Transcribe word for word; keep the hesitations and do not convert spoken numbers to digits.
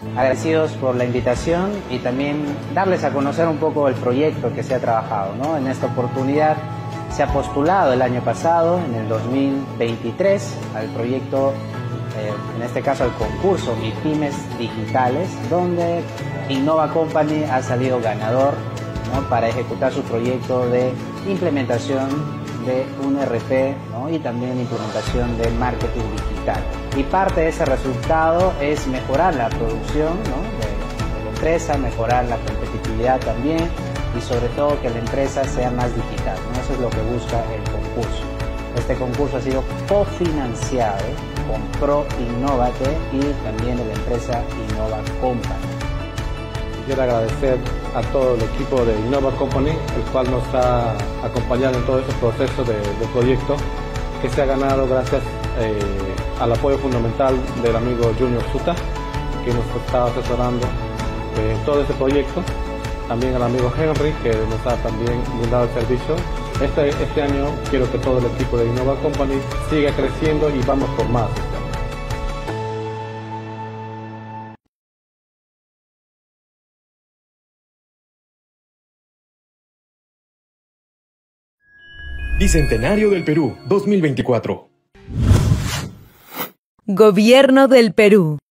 Agradecidos por la invitación y también darles a conocer un poco el proyecto que se ha trabajado, ¿no? En esta oportunidad se ha postulado el año pasado, en el dos mil veintitrés, al proyecto, eh, en este caso al concurso MIPYMES Digitales, donde Innova Company ha salido ganador, ¿no? Para ejecutar su proyecto de implementación de un E R P, ¿no? Y también implementación de marketing digital. Y parte de ese resultado es mejorar la producción, ¿no? de, de la empresa, mejorar la competitividad también y sobre todo que la empresa sea más digital, ¿no? Eso es lo que busca el concurso. Este concurso ha sido cofinanciado con ProInnovate y también de la empresa Innova Company. Quiero agradecer a todo el equipo de Innova Company, el cual nos ha acompañado en todo este proceso de, de proyecto, que se ha ganado gracias eh, al apoyo fundamental del amigo Junior Suta, que nos está asesorando en eh, todo este proyecto. También al amigo Henry, que nos ha también brindado el servicio. Este, este año quiero que todo el equipo de Innova Company siga creciendo y vamos por más. Bicentenario del Perú dos mil veinticuatro. Gobierno del Perú.